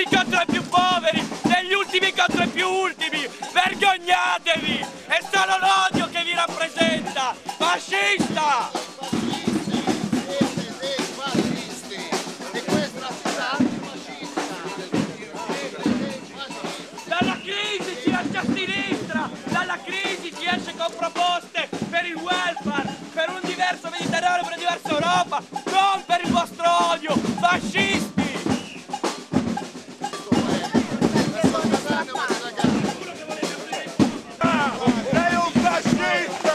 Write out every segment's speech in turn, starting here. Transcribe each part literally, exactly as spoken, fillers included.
poveri contro i più poveri, degli ultimi contro i più ultimi, vergognatevi! È solo l'odio che vi rappresenta, fascista! Dalla crisi si esce a sinistra, dalla crisi si esce con proposte per il welfare, per un diverso Mediterraneo, per una diversa Europa, non per il vostro odio, fascisti! Sei un fascista!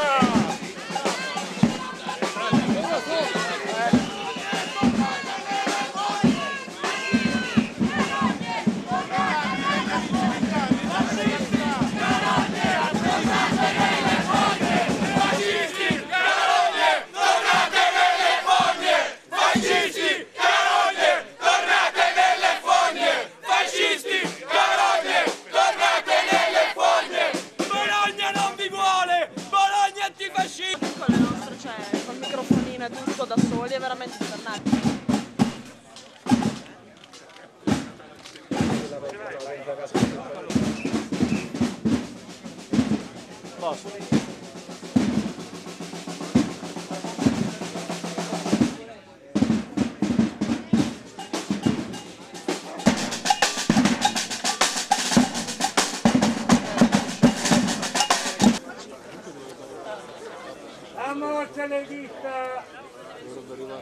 Con le nostre, cioè, col microfonino e tutto da soli è veramente dannati. La morte leghista!